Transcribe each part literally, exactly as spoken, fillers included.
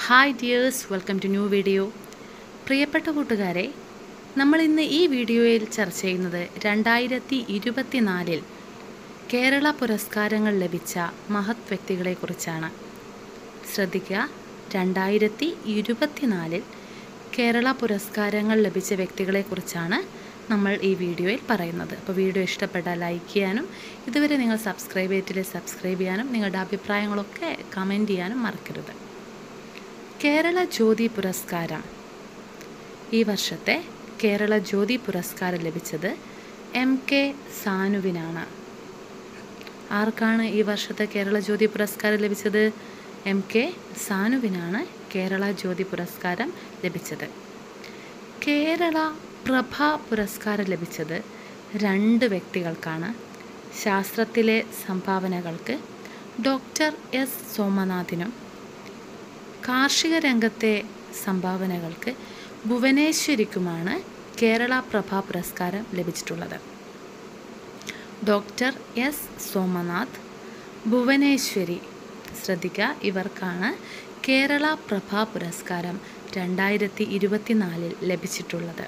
Hi dears, welcome to new video. പ്രിയപ്പെട്ട കൂട്ടുകാരെ, നമ്മൾ ഇന്ന് ഈ വീഡിയോയിൽ ചർച്ച ചെയ്യുന്നത് രണ്ടായിരത്തി ഇരുപത്തിനാലിൽ കേരള പുരസ്കാരങ്ങൾ ലഭിച്ച മഹത് വ്യക്തികളെക്കുറിച്ചാണ്. ശ്രദ്ധിക്കുക, രണ്ടായിരത്തി ഇരുപത്തിനാലിൽ കേരള പുരസ്കാരങ്ങൾ ലഭിച്ച വ്യക്തികളെക്കുറിച്ചാണ് നമ്മൾ ഈ വീഡിയോയിൽ പറയുന്നത്. അപ്പോൾ വീഡിയോ ഇഷ്ടപ്പെട്ടാൽ ലൈക്ക് ചെയ്യാനും ഇതുവരെ നിങ്ങൾ സബ്സ്ക്രൈബ് ചെയ്തിട്ടില്ലേ സബ്സ്ക്രൈബ് ചെയ്യാനും നിങ്ങളുടെ അഭിപ്രായങ്ങളൊക്കെ കമൻറ്റ് ചെയ്യാനും മറക്കരുത്. കേരള ജ്യോതി പുരസ്കാരം, ഈ വർഷത്തെ കേരള ജ്യോതി പുരസ്കാരം ലഭിച്ചത് എം കെ സാനുവിനാണ്. ആർക്കാണ് ഈ വർഷത്തെ കേരള ജ്യോതി പുരസ്കാരം ലഭിച്ചത്? എം കെ സാനുവിനാണ് കേരള ജ്യോതി പുരസ്കാരം ലഭിച്ചത്. കേരള പ്രഭ പുരസ്കാരം ലഭിച്ചത് രണ്ട് വ്യക്തികൾക്കാണ്. ശാസ്ത്രത്തിലെ സംഭാവനകൾക്ക് ഡോക്ടർ എസ് സോമനാഥിനും കാർഷിക രംഗത്തെ സംഭാവനകൾക്ക് ഭുവനേശ്വരിക്കുമാണ് കേരള പ്രഭ പുരസ്കാരം ലഭിച്ചിട്ടുള്ളത്. ഡോക്ടർ എസ് സോമനാഥ്, ഭുവനേശ്വരി, ശ്രദ്ധിക്കുക, ഇവർക്കാണ് കേരള പ്രഭ പുരസ്കാരം രണ്ടായിരത്തി ഇരുപത്തിനാലിൽ ലഭിച്ചിട്ടുള്ളത്.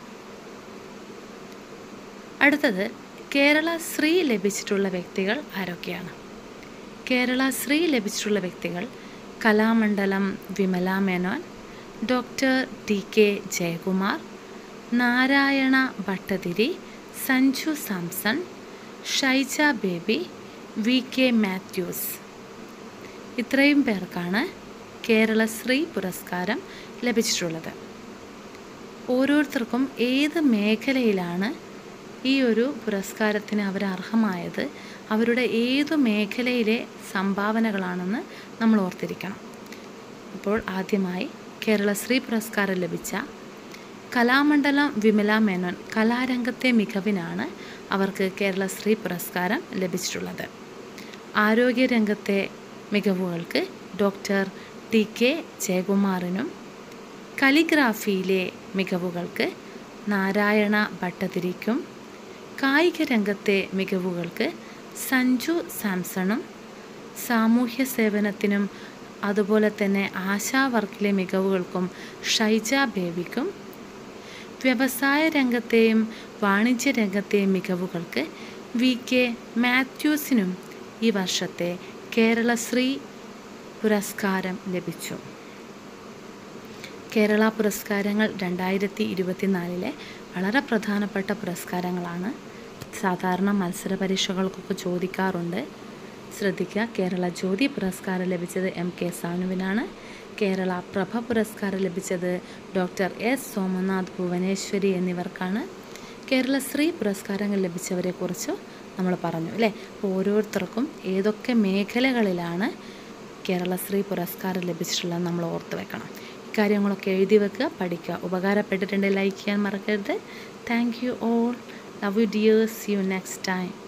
അടുത്തത് കേരള ശ്രീ ലഭിച്ചിട്ടുള്ള വ്യക്തികൾ ആരൊക്കെയാണ്? കേരള ശ്രീ ലഭിച്ചിട്ടുള്ള വ്യക്തികൾ Kalamandalam Vimala Menon, doctor T K Jayakumar, Narayana Bhattathiri, Sanju Samson, Shyja Baby, V K Mathews. ഇത്രയും പേർക്കാണ് കേരള ശ്രീ പുരസ്കാരം ലഭിച്ചിട്ടുള്ളത്. ഓരോരുത്തർക്കും ഏത് മേഖലയിലാണ് ഈ ഒരു പുരസ്കാരത്തിന് അവർ അർഹമായത്, അവരുടെ ഏതു മേഖലയിലെ സംഭാവനകളാണെന്ന് നമ്മൾ ഓർത്തിരിക്കണം. അപ്പോൾ ആദ്യമായി കേരള ശ്രീ പുരസ്കാരം ലഭിച്ച കലാമണ്ഡലം വിമല മേനോൻ, കലാരംഗത്തെ മികവിനാണ് അവർക്ക് കേരള ശ്രീ പുരസ്കാരം ലഭിച്ചിട്ടുള്ളത്. ആരോഗ്യരംഗത്തെ മികവുകൾക്ക് ഡോക്ടർ ടി കെ ജയകുമാറിനും, കലിഗ്രാഫിയിലെ മികവുകൾക്ക് നാരായണ ഭട്ടതിരിക്കും, കായിക രംഗത്തെ മികവുകൾക്ക് സഞ്ജു സാംസണും, സാമൂഹ്യ സേവനത്തിനും അതുപോലെ തന്നെ ആശാ വർക്കിലെ മികവുകൾക്കും ഷൈജ ബേബിക്കും, വ്യവസായ രംഗത്തെയും വാണിജ്യ രംഗത്തെയും മികവുകൾക്ക് വി കെ മാത്യൂസിനും ഈ വർഷത്തെ കേരള ശ്രീ പുരസ്കാരം ലഭിച്ചു. കേരള പുരസ്കാരങ്ങൾ രണ്ടായിരത്തി ഇരുപത്തിനാലിലെ വളരെ പ്രധാനപ്പെട്ട പുരസ്കാരങ്ങളാണ്. സാധാരണ മത്സര പരീക്ഷകൾക്കൊക്കെ ചോദിക്കാറുണ്ട്. ശ്രദ്ധിക്കുക, കേരള ജ്യോതി പുരസ്കാരം ലഭിച്ചത് എം കെ സാനുവിനാണ്. കേരള പ്രഭ പുരസ്കാരം ലഭിച്ചത് ഡോക്ടർ എസ് സോമനാഥ്, ഭുവനേശ്വരി എന്നിവർക്കാണ്. കേരള ശ്രീ പുരസ്കാരങ്ങൾ ലഭിച്ചവരെക്കുറിച്ച് നമ്മൾ പറഞ്ഞു അല്ലേ. അപ്പോൾ ഓരോരുത്തർക്കും ഏതൊക്കെ മേഖലകളിലാണ് കേരള ശ്രീ പുരസ്കാരം ലഭിച്ചിട്ടുള്ളത് നമ്മൾ ഓർത്ത് വെക്കണം. ഇക്കാര്യങ്ങളൊക്കെ എഴുതി വെക്കുക, പഠിക്കുക. ഉപകാരപ്പെട്ടിട്ടുണ്ടെങ്കിൽ ലൈക്ക് ചെയ്യാൻ മറക്കരുത്. Thank you all. Love you dears. See you next time.